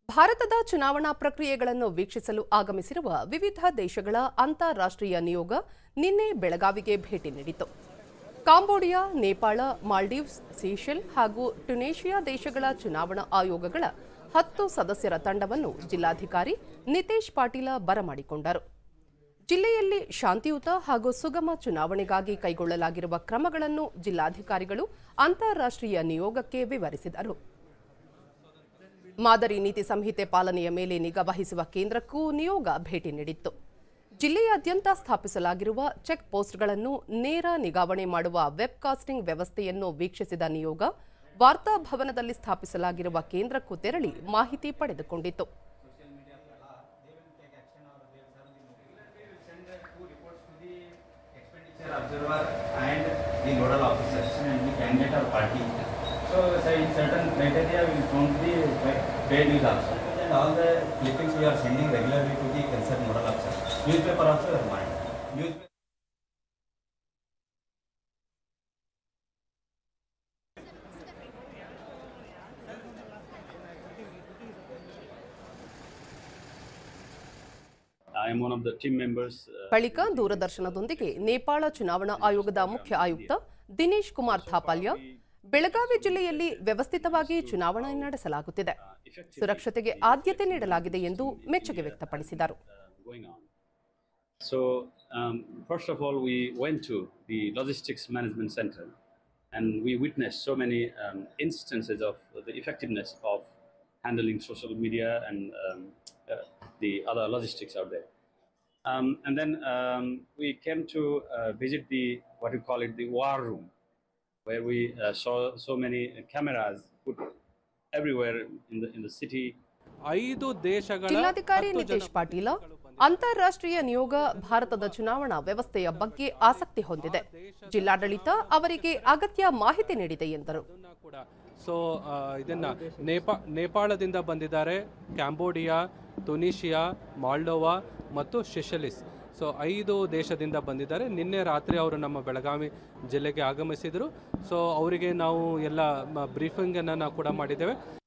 ಭಾರತದ ಚುನಾವಣಾ ಪ್ರಕ್ರಿಯೆಗಳನ್ನು ವೀಕ್ಷಿಸಲು ಆಗಮಿಸಿರುವ ವಿವಿಧ ದೇಶಗಳ ಅಂತಾರಾಷ್ಟ್ರೀಯ ನಿಯೋಗ ನಿನ್ನೆ ಬೆಳಗಾವಿಗೆ ಭೇಟಿ ನೀಡಿತು. ಕಾಂಬೋಡಿಯಾ, ನೇಪಾಳ, ಮಾಲ್ಡೀವ್ಸ್, ಸೀಶೆಲ್ ಹಾಗೂ ಟ್ಯುನೇಷಿಯಾ ದೇಶಗಳ ಚುನಾವಣಾ ಆಯೋಗಗಳ 10 ಸದಸ್ಯರ ತಂಡವನ್ನು ಜಿಲ್ಲಾಧಿಕಾರಿ ನಿತೇಶ್ ಪಾಟೀಲ ಬರಮಾಡಿಕೊಂಡರು. ಜಿಲ್ಲೆಯಲ್ಲಿ ಶಾಂತಿಯುತ ಹಾಗೂ ಸುಗಮ ಚುನಾವಣೆಗಾಗಿ ಕೈಗೊಳ್ಳಲಾಗಿರುವ ಕ್ರಮಗಳನ್ನು ಜಿಲ್ಲಾಧಿಕಾರಿಗಳು ಅಂತಾರಾಷ್ಟ್ರೀಯ ನಿಯೋಗಕ್ಕೆ ವಿವರಿಸಿದರು. ಮಾದರಿ ನೀತಿ ಸಂಹಿತೆ ಪಾಲನೆಯ ಮೇಲೆ ನಿಗಾ ವಹಿಸುವ ಕೇಂದ್ರಕ್ಕೂ ನಿಯೋಗ ಭೇಟಿ ನೀಡಿತ್ತು. ಜಿಲ್ಲೆಯಾದ್ಯಂತ ಸ್ಥಾಪಿಸಲಾಗಿರುವ ಚೆಕ್ ಪೋಸ್ಟ್ಗಳನ್ನು ನೇರ ನಿಗಾವಣೆ ಮಾಡುವ ವೆಬ್ಕಾಸ್ಟಿಂಗ್ ವ್ಯವಸ್ಥೆಯನ್ನು ವೀಕ್ಷಿಸಿದ ನಿಯೋಗ ವಾರ್ತಾ ಭವನದಲ್ಲಿ ಸ್ಥಾಪಿಸಲಾಗಿರುವ ಕೇಂದ್ರಕ್ಕೂ ತೆರಳಿ ಮಾಹಿತಿ ಪಡೆದುಕೊಂಡಿತು. So, in certain criteria, we found the paid news also. And all the clippings we are sending regularly to the concerned nodal officer. Newspaper also is mine. I am one of the team members. ಬಳಿಕ ದೂರದರ್ಶನದೊಂದಿಗೆ ನೇಪಾಳ ಚುನಾವಣಾ ಆಯೋಗದ ಮುಖ್ಯ ಆಯುಕ್ತ ದಿನೇಶ್ ಕುಮಾರ್ ಥಾಪಾಲ್ಯ ಬೆಳಗಾವಿ ಜಿಲ್ಲೆಯಲ್ಲಿ ವ್ಯವಸ್ಥಿತವಾಗಿ ಚುನಾವಣೆ ನಡೆಸಲಾಗುತ್ತಿದೆ, ಸುರಕ್ಷತೆಗೆ ಆದ್ಯತೆ ನೀಡಲಾಗಿದೆ ಎಂದು ಮೆಚ್ಚುಗೆ ವ್ಯಕ್ತಪಡಿಸಿದರು. So first of all, we went to the logistics management center and we witnessed so many instances of the effectiveness of handling social media and the other logistics out there. And then we came to visit the what you call it the war room, where we saw so many cameras put everywhere in the city. ಜಿಲ್ಲಾಧಿಕಾರಿ ನಿತೇಶ್ ಪಾಟೀಲ ಅಂತಾರಾಷ್ಟ್ರೀಯ ನಿಯೋಗ ಭಾರತದ ಚುನಾವಣಾ ವ್ಯವಸ್ಥೆಯ ಬಗ್ಗೆ ಆಸಕ್ತಿ ಹೊಂದಿದೆ, ಜಿಲ್ಲಾಡಳಿತ ಅವರಿಗೆ ಅಗತ್ಯ ಮಾಹಿತಿ ನೀಡಿದೆ ಎಂದರು. ಸೊ ಇದನ್ನ ನೇಪಾಳದಿಂದ ಬಂದಿದ್ದಾರೆ, ಕ್ಯಾಂಬೋಡಿಯಾ, ಟ್ಯುನೀಷಿಯಾ, ಮಾಲ್ಡೋವಾ ಮತ್ತು ಸೀಶೆಲ್ಸ್. ಸೊ 5 ದೇಶದಿಂದ ಬಂದಿದ್ದಾರೆ. ನಿನ್ನೆ ರಾತ್ರಿ ಅವರು ನಮ್ಮ ಬೆಳಗಾವಿ ಜಿಲ್ಲೆಗೆ ಆಗಮಿಸಿದರು. ಸೊ ಅವರಿಗೆ ನಾವು ಎಲ್ಲ ಬ್ರೀಫಿಂಗನ್ನು ನಾವು ಕೂಡ ಮಾಡಿದ್ದೇವೆ.